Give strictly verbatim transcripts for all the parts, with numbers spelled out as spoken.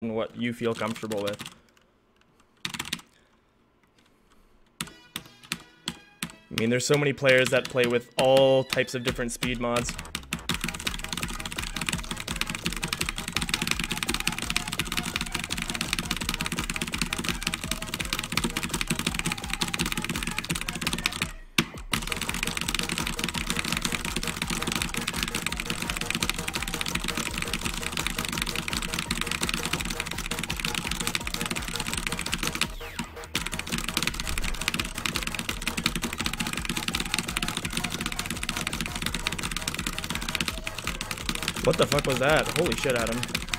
what you feel comfortable with. I mean, there's so many players that play with all types of different speed mods. What the fuck was that? Holy shit, Adam.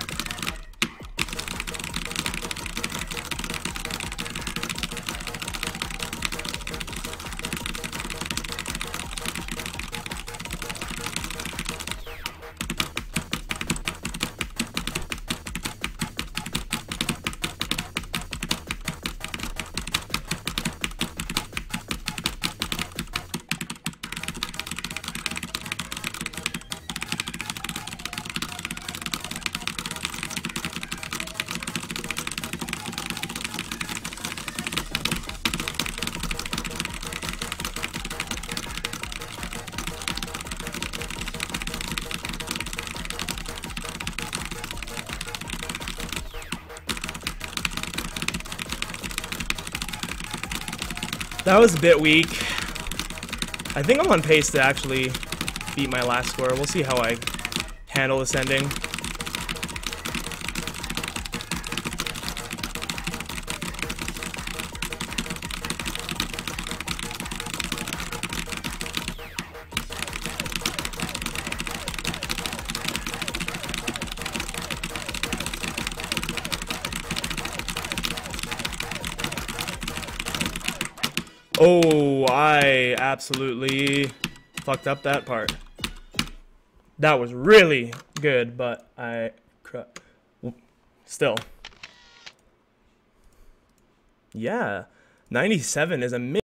That was a bit weak. I think I'm on pace to actually beat my last score. We'll see how I handle this ending. Oh, I absolutely fucked up that part. That was really good, but I still. Yeah, ninety-seven is a